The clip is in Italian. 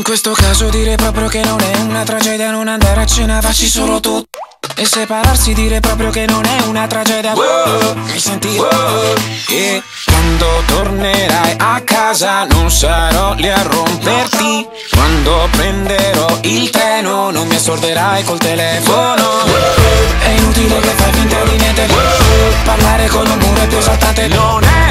questo caso direi proprio che non è una tragedia non andare a cena, facci solo tu. E separarsi dire proprio che non è una tragedia. Mi senti? E quando tornerai a casa non sarò lì a romperti. Quando prenderò il treno non mi assorderai col telefono. È inutile che fai finta di niente. Parlare con un muro è più esaltante. Non è